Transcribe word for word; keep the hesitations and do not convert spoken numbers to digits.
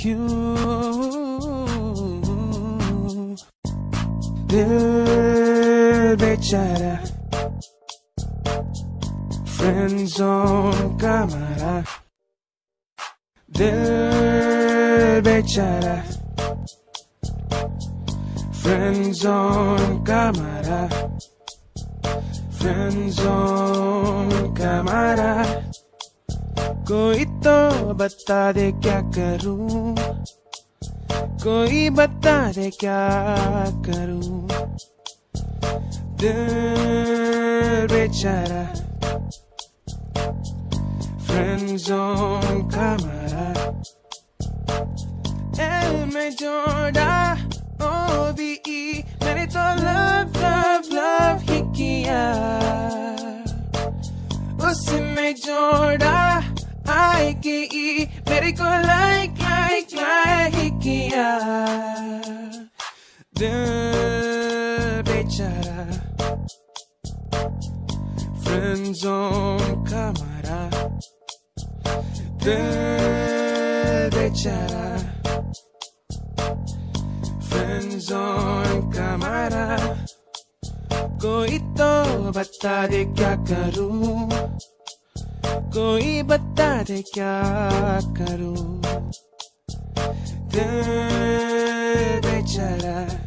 क्यों दिल बेचारा फ्रेंडज़ोन का मारा दिल बेचारा फ्रेंडज़ोन का मारा फ्रेंडज़ोन का मारा कोई तो बता दे क्या करूं कोई बता दे क्या करूं दिल बेचारा फ्रेंडज़ोन का मारा एल में जोड़ा ओ बी ई मैंने तो लव लव लव ही किया उसमें जोड़ा आई के ई मेरे को लाइक लाइक लाइक ही किया दिल बेचारा फ्रेंडज़ोन का मारा दिल बेचारा फ्रेंडज़ोन का मारा कोई तो बता दे क्या करूं कोई बता दे क्या करूं दिल बेचारा